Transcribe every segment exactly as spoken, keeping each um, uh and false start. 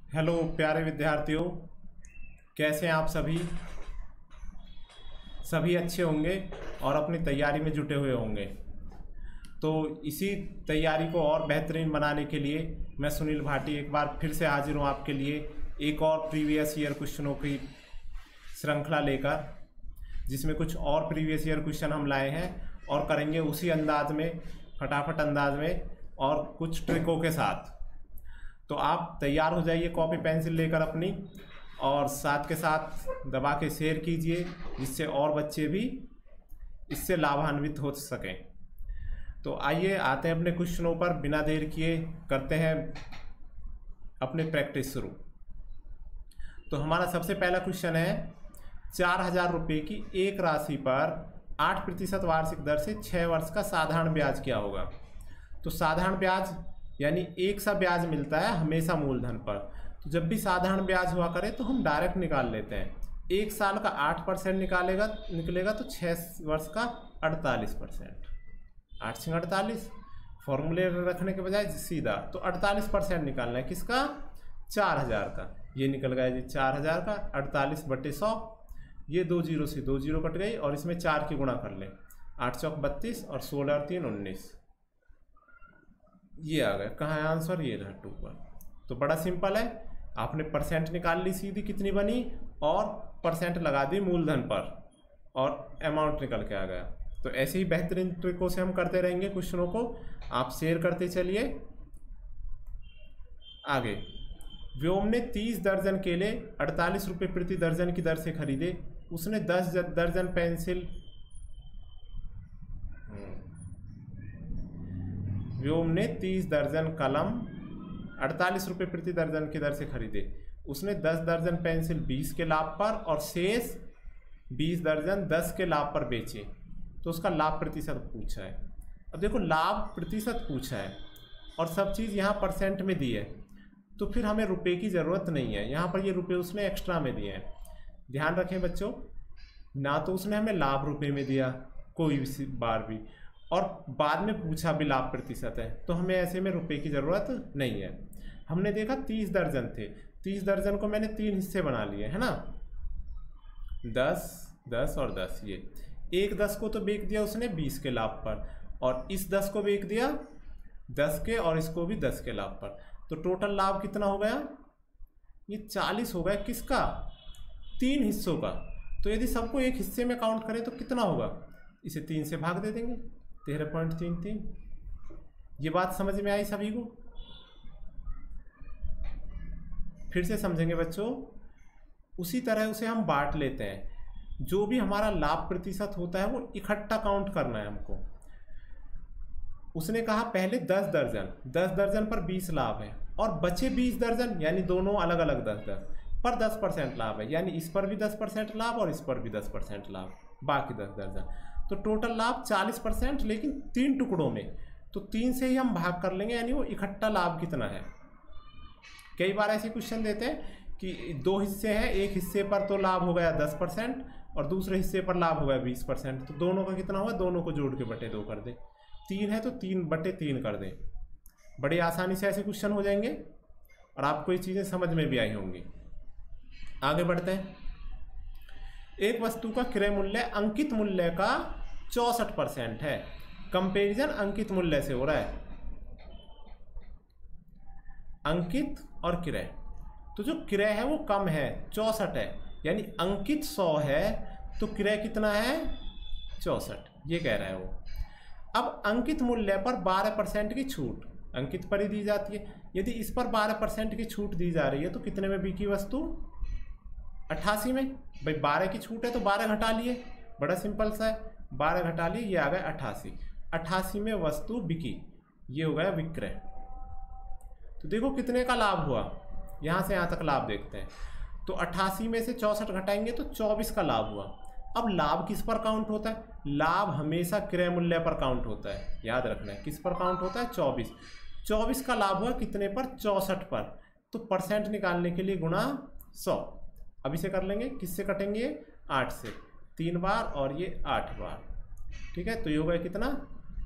Hello प्यारे विद्यार्थियों, कैसे हैं आप सभी सभी अच्छे होंगे और अपनी तैयारी में जुटे हुए होंगे। तो इसी तैयारी को और बेहतरीन बनाने के लिए मैं सुनील भाटी एक बार फिर से हाजिर हूँ आपके लिए एक और प्रीवियस ईयर क्वेश्चनों की श्रृंखला लेकर, जिसमें कुछ और प्रीवियस ईयर क्वेश्चन हम लाए हैं और करेंगे उसी अंदाज में, फटाफट अंदाज में और कुछ ट्रिकों के साथ। तो आप तैयार हो जाइए कॉपी पेंसिल लेकर अपनी, और साथ के साथ दबा के शेयर कीजिए जिससे और बच्चे भी इससे लाभान्वित हो सकें। तो आइए आते हैं अपने क्वेश्चनों पर, बिना देर किए करते हैं अपने प्रैक्टिस शुरू। तो हमारा सबसे पहला क्वेश्चन है, चार हजार रुपये की एक राशि पर आठ प्रतिशत वार्षिक दर से छः वर्ष का साधारण ब्याज क्या होगा। तो साधारण ब्याज यानी एक सा ब्याज मिलता है हमेशा मूलधन पर। तो जब भी साधारण ब्याज हुआ करे तो हम डायरेक्ट निकाल लेते हैं। एक साल का आठ परसेंट निकालेगा निकलेगा तो छः वर्ष का अड़तालीस परसेंट, आठ छिंग अड़तालीस, फॉर्मूले रखने के बजाय सीधा तो अड़तालीस परसेंट निकालना है किसका, चार हजार का। ये निकल गया जी चार हजार का, अड़तालीस बटे सौ, ये दो जीरो से दो जीरो कट गई और इसमें चार की गुणा कर लें, आठ चौक बत्तीस और सोलह और तीन उन्नीस, ये आ गया। कहाँ है आंसर, ये रहा टू पर। तो बड़ा सिंपल है, आपने परसेंट निकाल ली सीधी कितनी बनी और परसेंट लगा दी मूलधन पर और अमाउंट निकल के आ गया। तो ऐसे ही बेहतरीन ट्रिकों से हम करते रहेंगे क्वेश्चनों को, आप शेयर करते चलिए। आगे, व्योम ने तीस दर्जन केले अड़तालीस रुपये प्रति दर्जन की दर से खरीदे। उसने दस दर्जन पेंसिल व्योम ने तीस दर्जन कलम अड़तालीस रुपये प्रति दर्जन की दर से खरीदे। उसने दस दर्जन पेंसिल बीस के लाभ पर और शेष बीस दर्जन दस के लाभ पर बेचे। तो उसका लाभ प्रतिशत पूछा है। अब देखो, लाभ प्रतिशत पूछा है और सब चीज़ यहाँ परसेंट में दी है, तो फिर हमें रुपए की ज़रूरत नहीं है। यहाँ पर ये रुपए उसने एक्स्ट्रा में दिए हैं। ध्यान रखें बच्चों, ना तो उसने हमें लाभ रुपए में दिया कोई भी बार भी, और बाद में पूछा भी लाभ प्रतिशत है, तो हमें ऐसे में रुपए की ज़रूरत नहीं है। हमने देखा तीस दर्जन थे, तीस दर्जन को मैंने तीन हिस्से बना लिए है ना, दस दस और दस। ये एक दस को तो बेच दिया उसने बीस के लाभ पर, और इस दस को बेच दिया दस के, और इसको भी दस के लाभ पर। तो टोटल लाभ कितना हो गया, ये चालीस हो गया। किसका, तीन हिस्सों का। तो यदि सबको एक हिस्से में काउंट करें तो कितना होगा, इसे तीन से भाग दे देंगे, तेरह पॉइंट तीन तीन। ये बात समझ में आई सभी को? फिर से समझेंगे बच्चों। उसी तरह उसे हम बांट लेते हैं। जो भी हमारा लाभ प्रतिशत होता है वो इकट्ठा काउंट करना है हमको। उसने कहा पहले दस दर्जन, दस दर्जन पर बीस लाभ है, और बचे बीस दर्जन यानी दोनों अलग अलग दस दस पर दस परसेंट लाभ है, यानी इस पर भी दस परसेंट लाभ और इस पर भी दस परसेंट लाभ, बाकी दस दर्जन। तो टोटल लाभ चालीस परसेंट, लेकिन तीन टुकड़ों में। तो तीन से ही हम भाग कर लेंगे, यानी वो इकट्ठा लाभ कितना है। कई बार ऐसे क्वेश्चन देते हैं कि दो हिस्से हैं, एक हिस्से पर तो लाभ हो गया दस परसेंट और दूसरे हिस्से पर लाभ हो गया बीस परसेंट। तो दोनों का कितना हुआ, दोनों को जोड़ के बटे दो कर दें। तीन है तो तीन बटे तीन कर दें। बड़ी आसानी से ऐसे क्वेश्चन हो जाएंगे और आपको ये चीज़ें समझ में भी आई होंगी। आगे बढ़ते हैं। एक वस्तु का क्रय मूल्य अंकित मूल्य का चौसठ परसेंट है। कंपैरिजन अंकित मूल्य से हो रहा है, अंकित और क्रय। तो जो क्रय है वो कम है, चौसठ है, यानी अंकित सौ है तो क्रय कितना है, चौसठ, ये कह रहा है वो। अब अंकित मूल्य पर बारह परसेंट की छूट अंकित पर ही दी जाती है। यदि इस पर बारह परसेंट की छूट दी जा रही है तो कितने में बिकी वस्तु, अट्ठासी में। भाई बारह की छूट है तो बारह घटा लिए, बड़ा सिंपल सा है, बारह घटा लिए, ये आ गया अट्ठासी। अट्ठासी में वस्तु बिकी, ये हो गया विक्रय। तो देखो कितने का लाभ हुआ, यहाँ से यहाँ तक लाभ देखते हैं। तो अट्ठासी में से चौसठ घटाएंगे तो चौबीस का लाभ हुआ। अब लाभ किस पर काउंट होता है, लाभ हमेशा क्रय मूल्य पर काउंट होता है, याद रखना है। किस पर काउंट होता है, चौबीस। चौबीस का लाभ हुआ कितने पर, चौसठ पर। तो परसेंट निकालने के लिए गुणा सौ। अब इसे कर लेंगे, किससे कटेंगे, आठ से, तीन बार और ये आठ बार, ठीक है। तो ये हो गया कितना,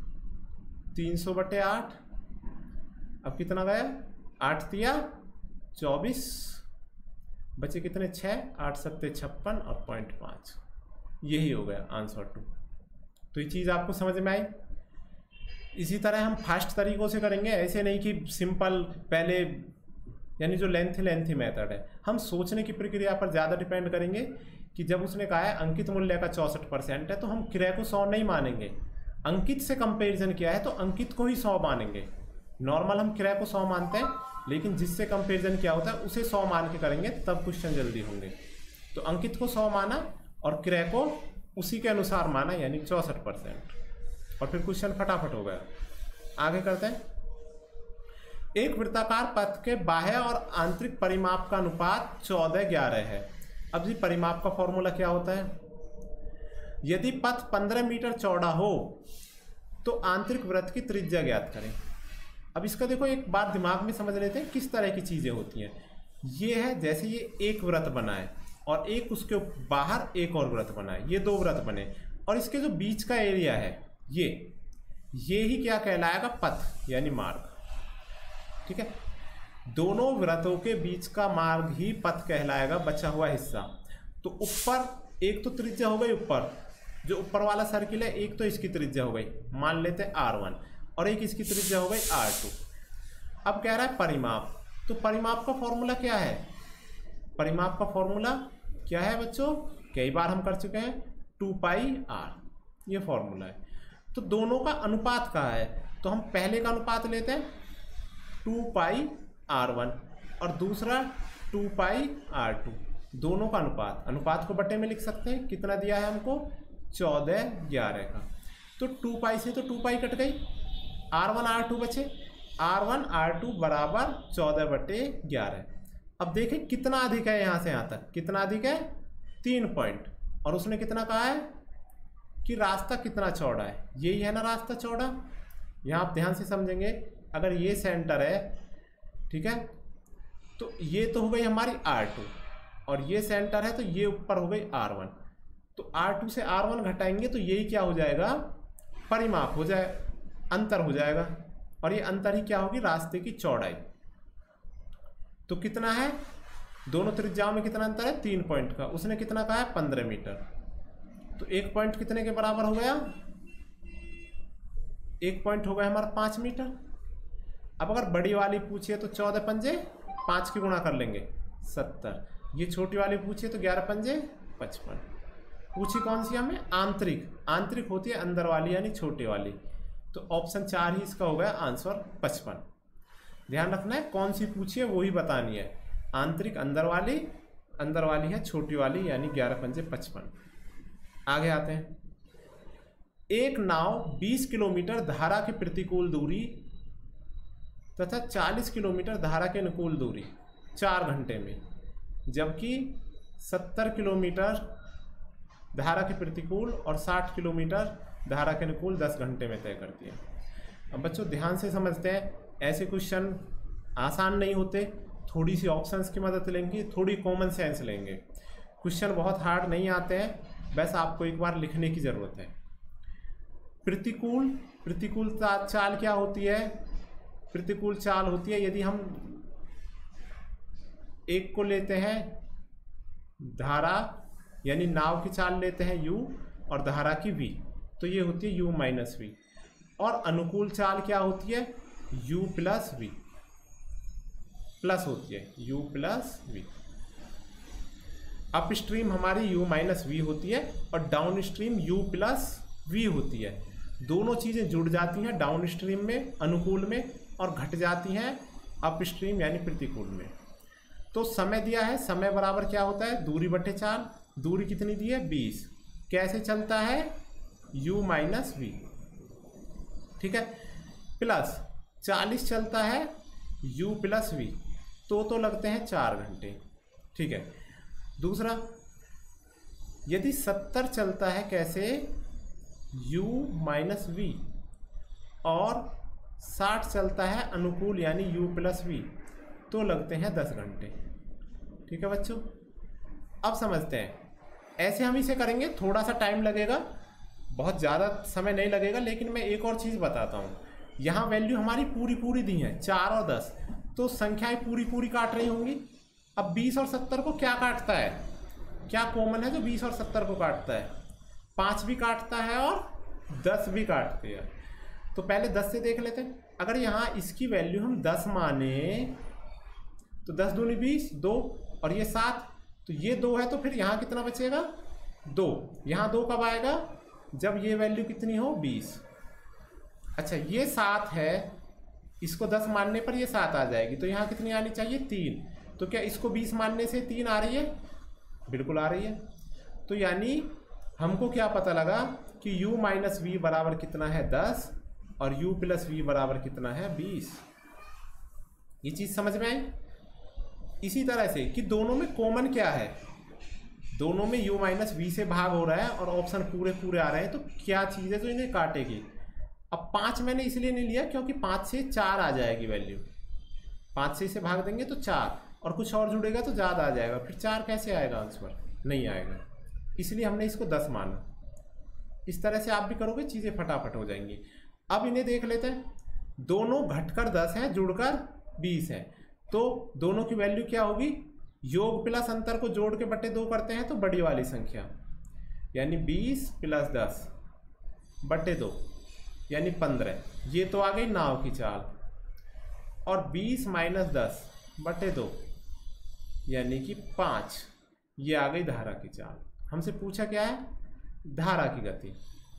तीन सौ बटे आठ। अब कितना गया, आठ तिया चौबीस, बचे कितने, छः, आठ सत्ते छप्पन और पॉइंट पाँच, यही हो गया आंसर टू। तो ये चीज़ आपको समझ में आई। इसी तरह हम फास्ट तरीकों से करेंगे, ऐसे नहीं कि सिंपल पहले, यानी जो लेंथी लेंथी मेथड है, हम सोचने की प्रक्रिया पर ज़्यादा डिपेंड करेंगे कि जब उसने कहा है अंकित मूल्य का चौंसठ परसेंट है तो हम क्रय को सौ नहीं मानेंगे, अंकित से कंपैरिजन किया है तो अंकित को ही सौ मानेंगे। नॉर्मल हम क्रय को सौ मानते हैं, लेकिन जिससे कंपैरिजन किया होता है उसे सौ मान के करेंगे, तब क्वेश्चन जल्दी होंगे। तो अंकित को सौ माना और क्रय को उसी के अनुसार माना, यानी चौंसठ परसेंट, और फिर क्वेश्चन फटाफट हो गया। आगे करते हैं। एक वृत्ताकार पथ के बाह्य और आंतरिक परिमाप का अनुपात चौदह ग्यारह है। अब जी परिमाप का फॉर्मूला क्या होता है? यदि पथ पंद्रह मीटर चौड़ा हो तो आंतरिक वृत्त की त्रिज्या ज्ञात करें। अब इसका देखो एक बात दिमाग में समझ लेते हैं किस तरह की चीजें होती हैं। ये है जैसे ये एक वृत्त बना है और एक उसके बाहर एक और वृत्त बना है, ये दो वृत्त बने, और इसके जो बीच का एरिया है ये ये ही क्या कहलाएगा? पथ यानी मार्ग। ठीक है, दोनों वृत्तों के बीच का मार्ग ही पथ कहलाएगा, बचा हुआ हिस्सा। तो ऊपर एक तो त्रिज्या हो गई, ऊपर जो ऊपर वाला सर्किल है एक तो इसकी त्रिज्या हो गई, मान लेते हैं आर वन, और एक इसकी त्रिज्या हो गई आर टू। अब कह रहा है परिमाप, तो परिमाप का फॉर्मूला क्या है? परिमाप का फॉर्मूला क्या है बच्चों? कई बार हम कर चुके हैं, टू पाई आर, ये फॉर्मूला है। तो दोनों का अनुपात कहाँ है? तो हम पहले का अनुपात लेते हैं टू पाई आर वन और दूसरा टू पाई आर टू, दोनों का अनुपात। अनुपात को बट्टे में लिख सकते हैं, कितना दिया है हमको? चौदह ग्यारह का। तो टू पाई से तो टू पाई कट गई, आर वन आर टू बचे, आर वन आर टू बराबर चौदह बटे ग्यारह। अब देखें कितना अधिक है यहाँ से यहाँ तक, कितना अधिक है? तीन पॉइंट। और उसने कितना कहा है कि रास्ता कितना चौड़ा है? यही है ना रास्ता चौड़ा। यहाँ आप ध्यान से समझेंगे, अगर ये सेंटर है, ठीक है, तो ये तो हो गई हमारी आर टू, और ये सेंटर है तो ये ऊपर हो गई आर वन। तो आर टू से आर वन घटाएंगे तो यही क्या हो जाएगा? परिमाप हो जाए, अंतर हो जाएगा, और ये अंतर ही क्या होगी? रास्ते की चौड़ाई। तो कितना है? दोनों त्रिज्याओं में कितना अंतर है? तीन पॉइंट का। उसने कितना कहा है? पंद्रह मीटर। तो एक पॉइंट कितने के बराबर हो गया? एक पॉइंट हो गया हमारा पाँच मीटर। अब अगर बड़ी वाली पूछिए तो चौदह पंजे पाँच की गुणा कर लेंगे, सत्तर। ये छोटी वाली पूछिए तो ग्यारह पंजे पचपन। पूछी कौन सी हमें? आंतरिक। आंतरिक होती है अंदर वाली यानी छोटी वाली। तो ऑप्शन चार ही इसका हो गया आंसर, पचपन। ध्यान रखना है कौन सी पूछिए वो ही बतानी है। आंतरिक अंदर वाली, अंदर वाली है छोटी वाली, यानी ग्यारह पंजे पचपन। आगे आते हैं। एक नाव बीस किलोमीटर धारा की प्रतिकूल दूरी तथा चालीस किलोमीटर धारा के अनुकूल दूरी चार घंटे में, जबकि सत्तर किलोमीटर धारा के प्रतिकूल और साठ किलोमीटर धारा के अनुकूल दस घंटे में तय करती है। अब बच्चों ध्यान से समझते हैं, ऐसे क्वेश्चन आसान नहीं होते, थोड़ी सी ऑप्शंस की मदद लेंगे, थोड़ी कॉमन सेंस लेंगे। क्वेश्चन बहुत हार्ड नहीं आते हैं, बस आपको एक बार लिखने की ज़रूरत है। प्रतिकूल, प्रतिकूल चाल क्या होती है? प्रतिकूल चाल होती है यदि हम एक को लेते हैं धारा, यानी नाव की चाल लेते हैं u और धारा की v, तो ये होती है u माइनस वी। और अनुकूल चाल क्या होती है? u प्लस वी, प्लस होती है u plus V. Up stream हमारी u माइनस वी होती है और down stream u plus V होती है। दोनों चीज़ें जुड़ जाती हैं डाउन स्ट्रीम में, अनुकूल में, और घट जाती हैं अप स्ट्रीम यानी प्रतिकूल में। तो समय दिया है, समय बराबर क्या होता है? दूरी बटे चाल। दूरी कितनी दी है? बीस। कैसे चलता है? u माइनस वी, ठीक है, प्लस चालीस चलता है u प्लस वी, तो तो लगते हैं चार घंटे, ठीक है। दूसरा, यदि सत्तर चलता है कैसे? u माइनस वी, और साठ चलता है अनुकूल यानी u प्लस वी, तो लगते हैं दस घंटे, ठीक है बच्चों। अब समझते हैं, ऐसे हम इसे करेंगे, थोड़ा सा टाइम लगेगा, बहुत ज़्यादा समय नहीं लगेगा, लेकिन मैं एक और चीज़ बताता हूँ। यहाँ वैल्यू हमारी पूरी पूरी दी है, चार और दस। तो संख्याएं पूरी पूरी काट रही होंगी। अब बीस और सत्तर को क्या काटता है, क्या कॉमन है जो बीस और सत्तर को काटता है? पाँच भी काटता है और दस भी काटते हैं। तो पहले दस से देख लेते हैं। अगर यहाँ इसकी वैल्यू हम दस माने तो दस दूनी बीस, दो और ये सात, तो ये दो है तो फिर यहाँ कितना बचेगा? दो। यहाँ दो कब आएगा? जब ये वैल्यू कितनी हो? बीस। अच्छा ये सात है, इसको दस मानने पर ये सात आ जाएगी, तो यहाँ कितनी आनी चाहिए? तीन। तो क्या इसको बीस मानने से तीन आ रही है? बिल्कुल आ रही है। तो यानी हमको क्या पता लगा कि u माइनस वी बराबर कितना है? दस और u प्लस वी बराबर कितना है? बीस। ये चीज़ समझ में आई? इसी तरह से कि दोनों में कॉमन क्या है, दोनों में u माइनस वी से भाग हो रहा है और ऑप्शन पूरे पूरे आ रहे हैं, तो क्या चीज़ है जो इन्हें काटेगी? अब पाँच मैंने इसलिए नहीं लिया क्योंकि पाँच से चार आ जाएगी वैल्यू, पाँच से इसे भाग देंगे तो चार, और कुछ और जुड़ेगा तो ज़्यादा आ जाएगा, फिर चार कैसे आएगा आंसर? नहीं आएगा, इसलिए हमने इसको दस माना। इस तरह से आप भी करोगे, चीज़ें फटाफट हो जाएंगी। अब इन्हें देख लेते हैं, दोनों घटकर दस हैं, जुड़कर बीस हैं, तो दोनों की वैल्यू क्या होगी? योग प्लस अंतर को जोड़ के बटे दो करते हैं तो बड़ी वाली संख्या, यानी बीस प्लस दस बटे दो यानी पंद्रह। ये तो आ गई नाव की चाल। और बीस माइनस दस बटे दो यानी कि पाँच, ये आ गई धारा की चाल। हमसे पूछा क्या है? धारा की गति,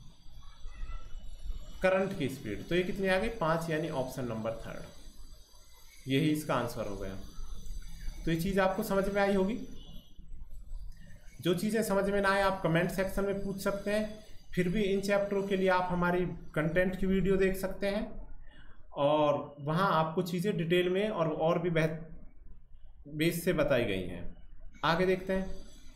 करंट की स्पीड, तो ये कितनी आ गई? पाँच, यानी ऑप्शन नंबर थर्ड, यही इसका आंसर हो गया। तो ये चीज़ आपको समझ में आई होगी। जो चीज़ें समझ में ना आए आप कमेंट सेक्शन में पूछ सकते हैं। फिर भी इन चैप्टरों के लिए आप हमारी कंटेंट की वीडियो देख सकते हैं और वहाँ आपको चीज़ें डिटेल में और और भी बेहतर बेस से बताई गई हैं। आगे देखते हैं।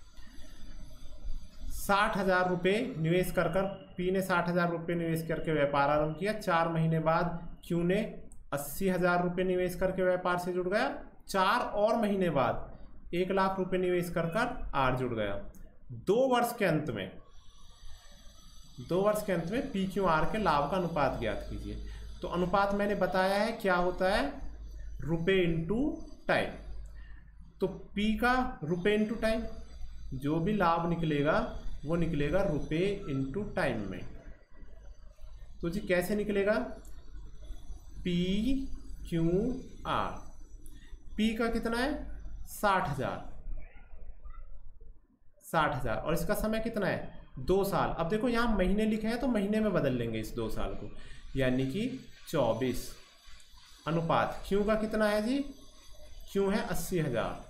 साठ हजार रुपये निवेश कर कर पी ने साठ हजार रुपये निवेश करके व्यापार आरंभ किया। चार महीने बाद क्यू ने अस्सी हजार रुपये निवेश करके व्यापार से जुड़ गया। चार और महीने बाद एक लाख रुपए निवेश कर कर आर जुड़ गया। दो वर्ष के अंत में दो वर्ष के अंत में पी क्यू आर के लाभ का अनुपात ज्ञात कीजिए। तो अनुपात मैंने बताया है क्या होता है, रुपए इंटू टाइम। तो पी का रुपए इंटू टाइम, जो भी लाभ निकलेगा वो निकलेगा रुपए इंटू टाइम में। तो जी कैसे निकलेगा, पी क्यू आर, पी का कितना है साठ हजार साठ हजार और इसका समय कितना है दो साल। अब देखो यहाँ महीने लिखे हैं तो महीने में बदल लेंगे इस दो साल को, यानी कि चौबीस। अनुपात क्यू का कितना है जी, क्यू है अस्सी हजार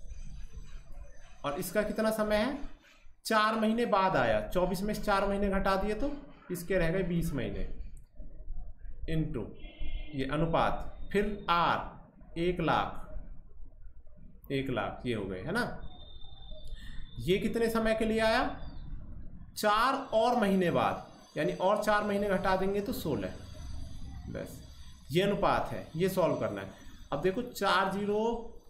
और इसका कितना समय है, चार महीने बाद आया। चौबीस में से चार महीने घटा दिए तो इसके रह गए बीस महीने इनटू ये अनुपात, फिर आर एक लाख एक लाख ये हो गए है ना। ये कितने समय के लिए आया, चार और महीने बाद, यानी और चार महीने घटा देंगे तो सोलह। बस ये अनुपात है, ये सॉल्व करना है। अब देखो चार जीरो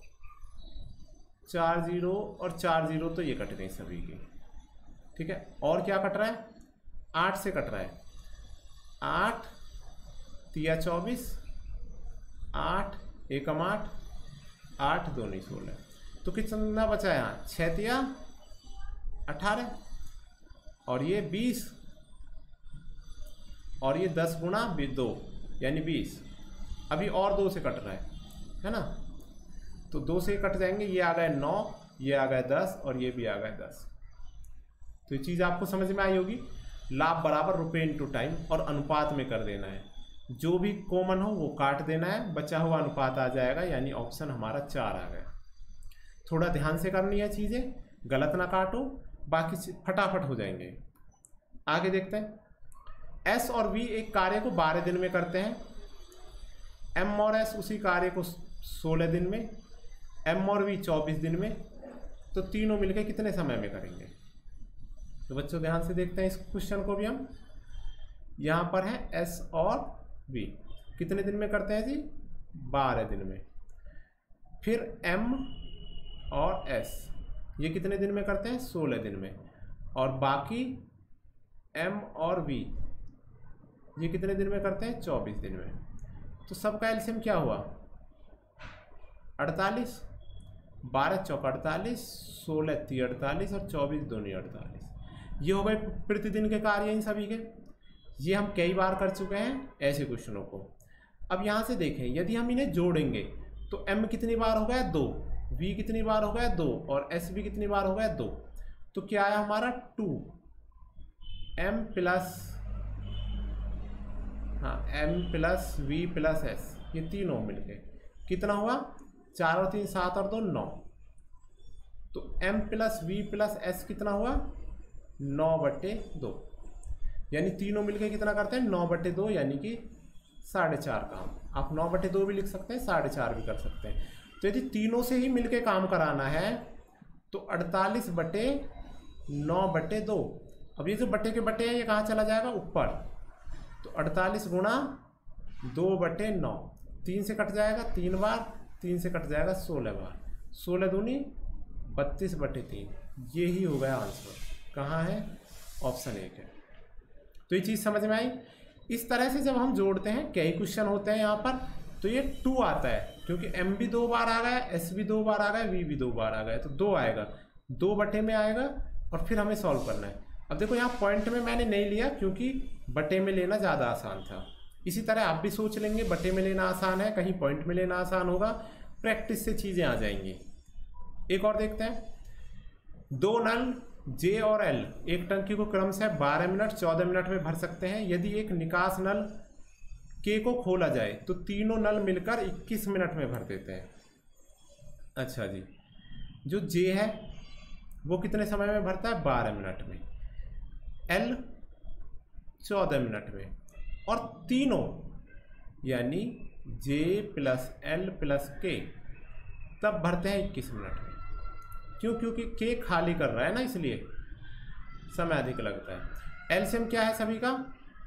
चार जीरो और चार जीरो तो ये कट गई सभी की, ठीक है। और क्या कट रहा है, आठ से कट रहा है, आठ तिया चौबीस, आठ एकम आठ, आठ दो नहीं सोलह, तो कितना बचा यहाँ, छः तिया अठारह और ये बीस और ये दस गुणा दो यानी बीस। अभी और दो से कट रहा है है ना, तो दो से कट जाएंगे, ये आ गए नौ, ये आ गए दस और ये भी आ गए दस। तो ये चीज़ आपको समझ में आई होगी। लाभ बराबर रुपए इंटू टाइम और अनुपात में कर देना है, जो भी कॉमन हो वो काट देना है, बचा हुआ अनुपात आ जाएगा, यानी ऑप्शन हमारा चार आ गया। थोड़ा ध्यान से करनी है चीज़ें, गलत ना काटो, बाकी फटाफट हो जाएंगे। आगे देखते हैं। एस और वी एक कार्य को बारह दिन में करते हैं, एम और एस उसी कार्य को सोलह दिन में, एम और वी चौबीस दिन में, तो तीनों मिलकर कितने समय में करेंगे। तो बच्चों ध्यान से देखते हैं इस क्वेश्चन को भी हम। यहाँ पर है एस और वी कितने दिन में करते हैं जी, बारह दिन में। फिर एम और एस ये कितने दिन में करते हैं, सोलह दिन में। और बाकी एम और वी ये कितने दिन में करते हैं, चौबीस दिन में। तो सबका एलसीएम क्या हुआ, अड़तालीस, बारह चौक अड़तालीस, सोलह ती अड़तालीस और चौबीस दूनी अड़तालीस। ये हो गए प्रतिदिन के कार्य इन सभी के। ये हम कई बार कर चुके हैं ऐसे क्वेश्चनों को। अब यहाँ से देखें, यदि हम इन्हें जोड़ेंगे तो m कितनी बार हो गया दो, v कितनी बार हो गया दो और s भी कितनी बार हो गया दो। तो क्या आया हमारा टू एम प्लस हाँ m plus V plus S, ये तीनों मिलके कितना हुआ, चार और तीन सात और दो नौ। तो m plus V plus S कितना हुआ, नौ बटे दो, यानी तीनों मिलके कितना करते हैं, नौ बटे दो, यानी कि साढ़े चार काम। आप नौ बटे दो भी लिख सकते हैं, साढ़े चार भी कर सकते हैं। तो यदि तीनों से ही मिलके काम कराना है तो अड़तालीस बटे नौ बटे दो। अब ये जो बटे के बटे हैं ये कहाँ चला जाएगा, ऊपर। तो अड़तालीस गुणा दो बटे नौ, तीन से कट जाएगा तीन बार, तीन से कट जाएगा सोलह बार, सोलह दूनी बत्तीस बटे तीन। ये ही हो गया आंसर। कहाँ है, ऑप्शन एक है। तो ये चीज़ समझ में आई। इस तरह से जब हम जोड़ते हैं, कई क्वेश्चन होते हैं यहाँ पर, तो ये टू आता है क्योंकि m भी दो बार आ गया, s भी दो बार आ गया, v भी दो बार आ गया, तो दो आएगा, दो बटे में आएगा और फिर हमें सॉल्व करना है। अब देखो यहाँ पॉइंट में मैंने नहीं लिया क्योंकि बटे में लेना ज़्यादा आसान था। इसी तरह आप भी सोच लेंगे बटे में लेना आसान है, कहीं पॉइंट में लेना आसान होगा, प्रैक्टिस से चीज़ें आ जाएंगी। एक और देखते हैं, दो नल J और L एक टंकी को क्रमशः बारह मिनट चौदह मिनट में भर सकते हैं। यदि एक निकास नल K को खोला जाए तो तीनों नल मिलकर इक्कीस मिनट में भर देते हैं। अच्छा जी, जो J है वो कितने समय में भरता है, बारह मिनट में, L चौदह मिनट में, और तीनों यानी J plus L plus K तब भरते हैं इक्कीस मिनट में। क्यों, क्योंकि K खाली कर रहा है ना, इसलिए समय अधिक लगता है। एलसीएम क्या है सभी का,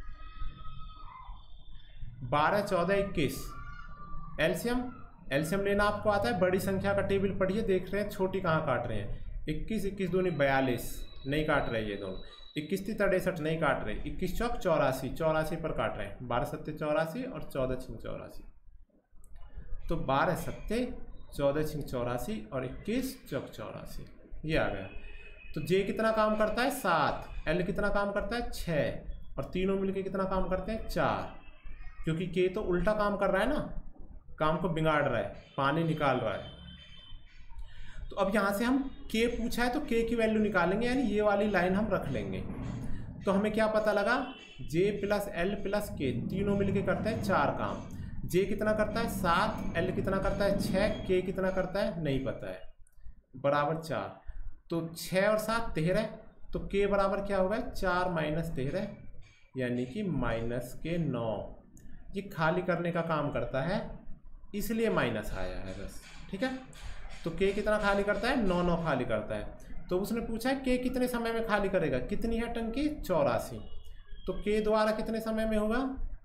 बारह चौदह इक्कीस। एलसीएम एलसीएम लेना आपको आता है, बड़ी संख्या का टेबल पढ़िए, देख रहे हैं छोटी कहाँ काट रहे हैं। इक्कीस इक्कीस दूनी बयालीस, नहीं काट रहे ये दोनों। इक्कीस तीन तिरसठ, नहीं काट रहे। इक्कीस चौक चौरासी, चौरासी पर काट रहे हैं। बारह सत्ते चौरासी और चौदह छिंग चौरासी। तो बारह सत्ते चौदह छिंग चौरासी और इक्कीस चौक चौरासी, ये आ गया। तो जे कितना काम करता है, सात। एल कितना काम करता है, छः। और तीनों मिलके कितना काम करते हैं, चार। क्योंकि के तो उल्टा काम कर रहा है ना, काम को बिगाड़ रहा है, पानी निकाल रहा है। तो अब यहाँ से हम के पूछा है तो के की वैल्यू निकालेंगे, यानी ये वाली लाइन हम रख लेंगे। तो हमें क्या पता लगा, जे प्लस एल प्लस के तीनों मिलके करते हैं चार काम। जे कितना करता है, सात। एल कितना करता है, छः। के कितना करता है, नहीं पता है, बराबर चार। तो छः और सात तेरह, तो के बराबर क्या होगा, चार माइनस तेरह, यानी कि माइनस के नौ। ये खाली करने का काम करता है, इसलिए माइनस आया है बस, ठीक है। तो के कितना खाली करता है, नौ नौ खाली करता है। तो उसने पूछा है के कितने समय में खाली करेगा, कितनी है टंकी, चौरासी। तो के द्वारा कितने समय में होगा,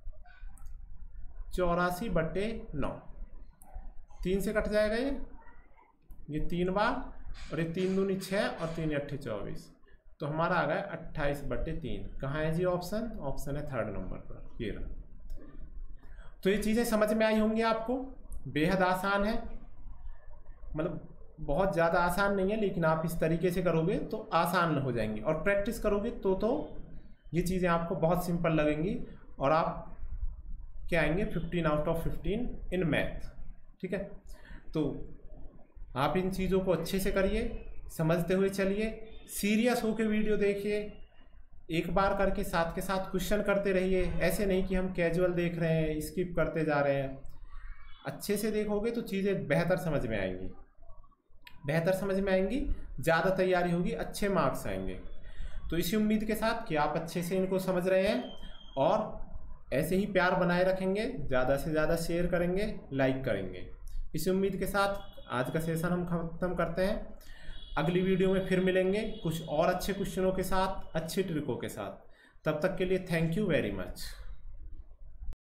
चौरासी बटे नौ। तीन से कट जाएगा ये ये तीन बार, और ये तीन दूनी छः और तीन अट्ठे चौबीस। तो हमारा आ गया अट्ठाईस बटे तीन। कहाँ है जी ऑप्शन, ऑप्शन है थर्ड नंबर पर, ये रहा। तो ये चीज़ें समझ में आई होंगी आपको, बेहद आसान है, मतलब बहुत ज़्यादा आसान नहीं है, लेकिन आप इस तरीके से करोगे तो आसान हो जाएंगी, और प्रैक्टिस करोगे तो तो ये चीज़ें आपको बहुत सिंपल लगेंगी, और आप क्या आएंगे, fifteen out of fifteen in math, ठीक है। तो आप इन चीज़ों को अच्छे से करिए, समझते हुए चलिए, सीरियस होकर वीडियो देखिए, एक बार करके साथ के साथ क्वेश्चन करते रहिए। ऐसे नहीं कि हम कैजुअल देख रहे हैं, स्किप करते जा रहे हैं। अच्छे से देखोगे तो चीज़ें बेहतर समझ में आएंगी, बेहतर समझ में आएंगी, ज़्यादा तैयारी होगी, अच्छे मार्क्स आएंगे। तो इसी उम्मीद के साथ कि आप अच्छे से इनको समझ रहे हैं और ऐसे ही प्यार बनाए रखेंगे, ज़्यादा से ज़्यादा शेयर करेंगे, लाइक करेंगे। इसी उम्मीद के साथ आज का सेशन हम खत्म करते हैं। अगली वीडियो में फिर मिलेंगे कुछ और अच्छे क्वेश्चनों के साथ, अच्छे ट्रिकों के साथ। तब तक के लिए थैंक यू वेरी मच।